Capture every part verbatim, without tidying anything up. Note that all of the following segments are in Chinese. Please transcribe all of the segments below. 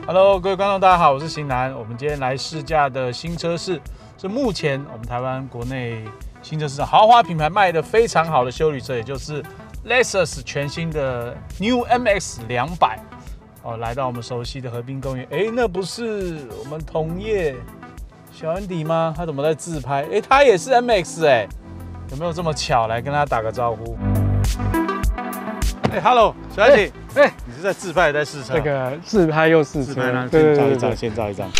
Hello， 各位观众，大家好，我是型男。我们今天来试驾的新车是是目前我们台湾国内新车市场豪华品牌卖的非常好的休旅车，也就是 Lexus 全新的 New M X 两百。哦，来到我们熟悉的河滨公园，哎，那不是我们同业小安迪吗？他怎么在自拍？哎，他也是 M X 哎，有没有这么巧？来跟他打个招呼。哎 ，Hello， 小安迪，哎、欸，你是在自拍还是在试车？ 这个自拍又试车， 自拍呢，先照一张，先照一张。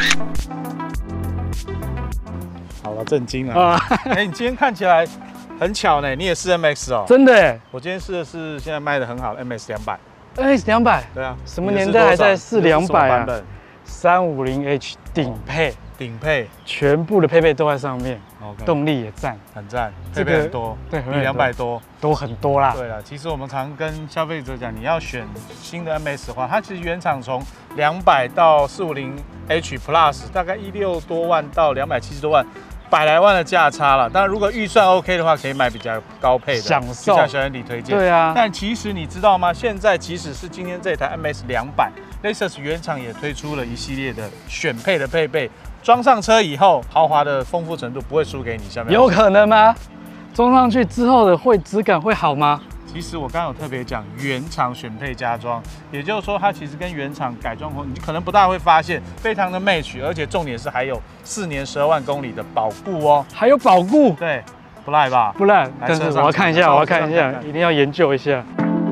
好了，震惊了啊！哎、欸，你今天看起来很巧呢，你也是 M X 哦？ 真的哎， 我今天试的是现在卖的很好的 M X 两百。 M X 两百？对啊，什么年代还在试两百啊？三五零 H 顶配， 顶配， 全部的配备都在上面。 OK， 动力也赞， 很赞，配备很多，对，比两百多多很多啦。 对了，其实我们常跟消费者讲，你要选新的 M X 的话，它其实原厂从两百到四五零 H Plus， 大概一六多万到两百七十多万。百来万的价差了，当然如果预算 OK 的话，可以买比较高配的， 享受， 就像小安迪推荐。 对啊， 但其实你知道吗？现在即使是今天这台 M X 两百 ，Lexus 原厂也推出了一系列的选配的配备，装上车以后，豪华的丰富程度不会输给你下面。 有可能吗？装上去之后的会质感会好吗？ 其实我刚刚有特别讲原厂选配加装，也就是说它其实跟原厂改装后，你可能不大会发现，非常的 match， 而且重点是还有四年十二万公里的保固哦， 还有保固， 对，不赖吧？ 不赖，但是我要看一下，我要看一下，一定要研究一下。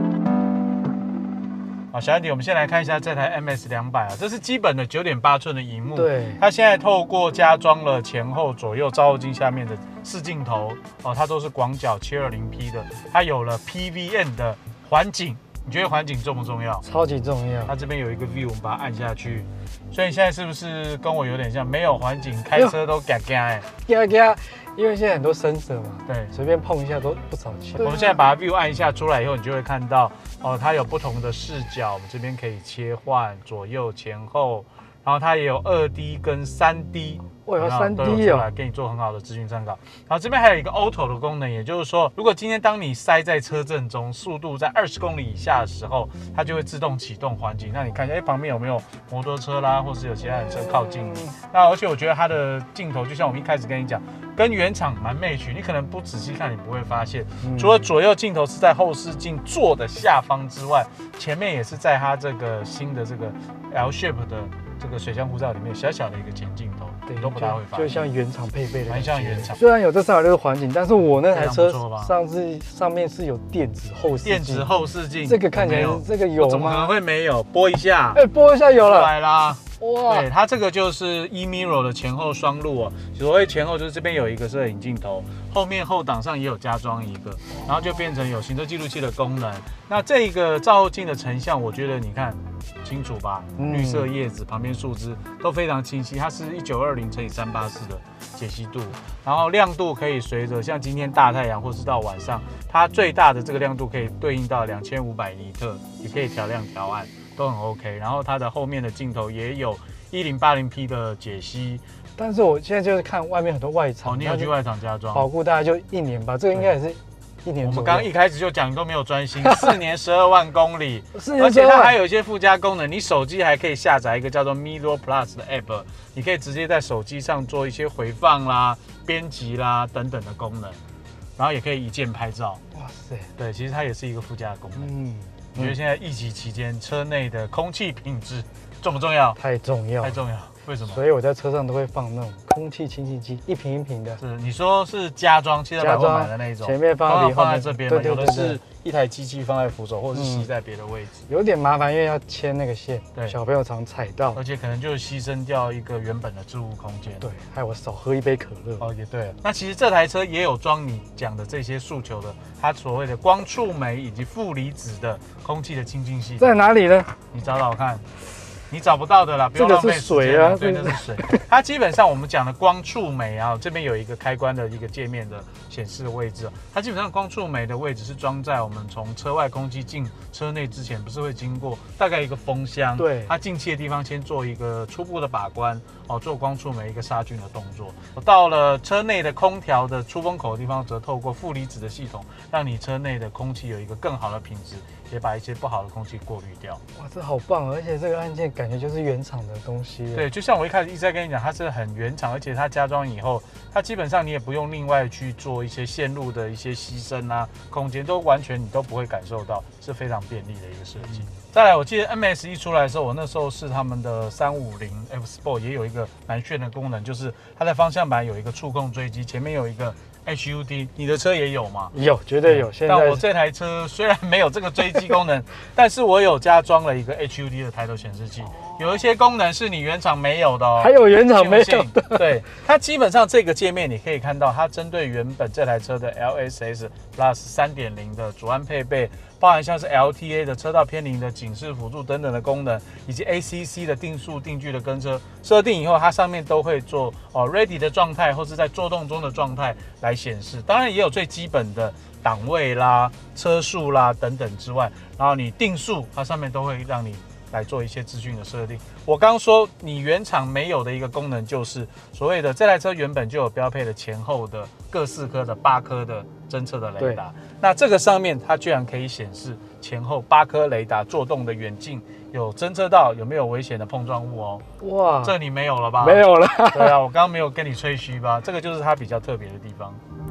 好，小安迪，我们先来看一下这台 M X 两百啊，这是基本的九点八寸的萤幕， 对， 它现在透过加装了前后左右照后镜下面的四镜头哦，它都是广角 七二零 P 的，它有了 P V N 的环景，你觉得环景重不重要？ 超级重要。 它这边有一个 view， 我们把它按下去，所以你现在是不是跟我有点像？没有环景，开车都嘎嘎哎， 嘎嘎，因为现在很多sensor嘛， 对， 随便碰一下都不少钱。 我们现在把它 view 按一下出来以后，你就会看到哦，它有不同的视角，我们这边可以切换左右前后，然后它也有二 D 跟三 D。 我有三 D 哦， 给你做很好的资讯参考。然后这边还有一个 Auto 的功能，也就是说，如果今天当你塞在车阵中，速度在二十公里以下的时候，它就会自动启动环景。那你看一下，哎，旁边有没有摩托车啦，或是有其他的车靠近你？那而且我觉得它的镜头，就像我们一开始跟你讲，跟原厂蛮 match， 你可能不仔细看，你不会发现，嗯、除了左右镜头是在后视镜座的下方之外，前面也是在它这个新的这个 L shape 的这个水箱护罩里面小小的一个前镜头。对，都不太会发现， 就像原厂配备的， 蛮像原厂。 虽然有这三百六十环景，但是我那台车上次上面是有电子后视镜， 电子后视镜， 这个看起来这个有吗？ 怎么可能会没有？拨一下， 哎，拨一下有了， 来啦！ 哇， 对，它这个就是 e-mirror 的前后双录哦。所谓前后就是这边有一个摄影镜头，后面后挡上也有加装一个，然后就变成有行车记录器的功能。那这个照后镜的成像，我觉得你看清楚吧？嗯、绿色叶子旁边树枝都非常清晰，它是一九二零乘以三八四的解析度，然后亮度可以随着像今天大太阳或是到晚上，它最大的这个亮度可以对应到两千五百尼特，也可以调亮调暗。都很 OK， 然后它的后面的镜头也有一零八零 P 的解析， 但是我现在就是看外面很多外厂， 哦，你有去外厂加装， 保固大概就一年吧，这个应该也是一年。 我们刚刚一开始就讲你都没有专心，四年十二万公里， 而且它还有一些附加功能，你手机还可以下载一个叫做 Mirror Plus 的 App， 你可以直接在手机上做一些回放啦、编辑啦等等的功能，然后也可以一键拍照。哇塞，对，其实它也是一个附加的功能。嗯。你觉得现在疫情期间车内的空气品质重不重要？ 太重要， 太重要。为什么？ 所以我在车上都会放那种空气清新机，一瓶一瓶的。 是，你说是加装，汽车百货买的那一种， 前面放放在这边嘛，有的是一台机器放在扶手，或者是吸在别的位置， 有点麻烦，因为要牵那个线， 对， 小朋友常踩到， 而且可能就牺牲掉一个原本的置物空间。 对，害我少喝一杯可乐。 哦，也对。那其实这台车也有装你讲的这些诉求的，它所谓的光触媒以及负离子的空气的清净系统在哪里呢？ 你找找看。你找不到的啦，不用浪费时间。 这个是水啊， 对，那是水。它基本上我们讲的光触媒啊，这边有一个开关的一个界面的显示的位置，它基本上光触媒的位置是装在我们从车外空气进车内之前，不是会经过大概一个风箱， 对， 它进气的地方先做一个初步的把关，哦，做光触媒一个杀菌的动作。到了车内的空调的出风口的地方，则透过负离子的系统，让你车内的空气有一个更好的品质， 也把一些不好的空气过滤掉。 哇，这好棒，而且这个按键感觉就是原厂的东西。 对，就像我一开始一直在跟你讲，它是很原厂，而且它加装以后，它基本上你也不用另外去做一些线路的一些牺牲啊，空间都完全你都不会感受到，是非常便利的一个设计。嗯、再来，我记得 M S 一出来的时候，我那时候是他们的三五零 F Sport 也有一个蛮炫的功能，就是它在方向盘有一个触控追击，前面有一个 H U D， 你的车也有吗？ 有，绝对有。现在但我这台车虽然没有这个追击功能，但是我有加装了一个 H U D 的抬头显示器，有一些功能是你原厂没有的哦。 还有原厂没有的。 对，它基本上这个界面你可以看到，它针对原本这台车的 L S S Plus 三点零 的主安配备，包含像是 L T A 的车道偏离的警示辅助等等的功能，以及 A C C 的定速定距的跟车设定以后，它上面都会做哦 ready 的状态，或是在做动中的状态来显示。当然也有最基本的档位啦、车速啦等等之外，然后你定速，它上面都会让你来做一些资讯的设定。我刚刚说你原厂没有的一个功能，就是所谓的这台车原本就有标配的前后的各四颗的八颗的侦测的雷达，那这个上面它居然可以显示前后八颗雷达做动的远近，有侦测到有没有危险的碰撞物哦。哇，这你没有了吧？ 没有了。 对啊，我刚刚没有跟你吹嘘吧？这个就是它比较特别的地方。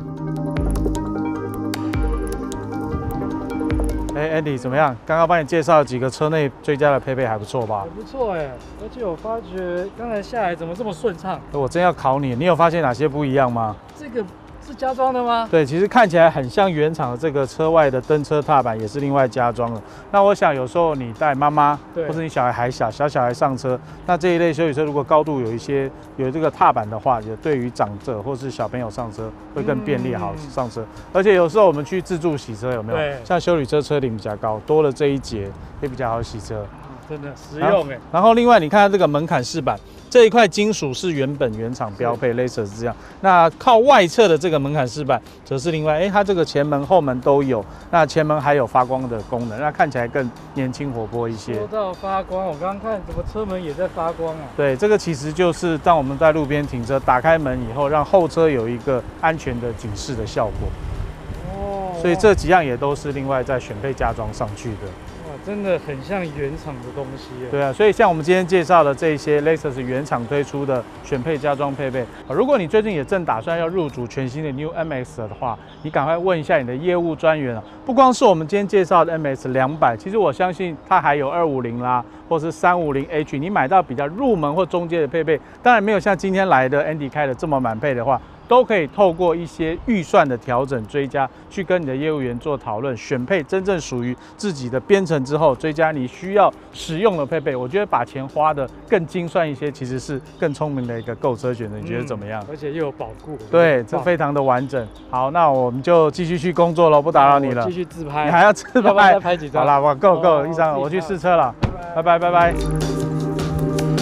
哎 ，Andy 怎么样？刚刚帮你介绍几个车内最佳的配备，还不错吧？ 还不错哎，而且我发觉刚才下来怎么这么顺畅？ 我真要考你，你有发现哪些不一样吗？ 这个是加装的吗？ 对，其实看起来很像原厂的这个车外的登车踏板也是另外加装的。那我想有时候你带妈妈，或者你小孩还小，小小孩上车，那这一类休旅车如果高度有一些有这个踏板的话，也对于长者或是小朋友上车会更便利，好上车。嗯、而且有时候我们去自助洗车有没有？像休旅车车顶比较高，多了这一节也比较好洗车。 真的实用哎。 然后另外你看这个门槛饰板。这一块金属是原本原厂标配 ，Laser 是这样。那靠外侧的这个门槛饰板，则是另外，哎，它这个前门、后门都有。那前门还有发光的功能，那看起来更年轻活泼一些。 说到发光，我刚刚看怎么车门也在发光啊？ 对，这个其实就是当我们在路边停车，打开门以后，让后车有一个安全的警示的效果。哦。所以这几样也都是另外再选配加装上去的。 真的很像原厂的东西。 对啊，所以像我们今天介绍的这些 Lexus 原厂推出的选配加装配备，如果你最近也正打算要入主全新的 New M X 的话，你赶快问一下你的业务专员啊。不光是我们今天介绍的 M X 两百，其实我相信它还有二五零啦，或是三五零 H， 你买到比较入门或中阶的配备，当然没有像今天来的 Andy 开的这么满配的话，都可以透过一些预算的调整追加，去跟你的业务员做讨论，选配真正属于自己的编程之后，追加你需要使用的配备。我觉得把钱花的更精算一些，其实是更聪明的一个购车选择。你觉得怎么样？ 嗯、而且又有保固。 对，这非常的完整。好，那我们就继续去工作了，不打扰你了。 继续自拍。 你还要自拍？ 要不要再拍几张？ 好啦，我够够一张，我去试车了。拜拜拜拜。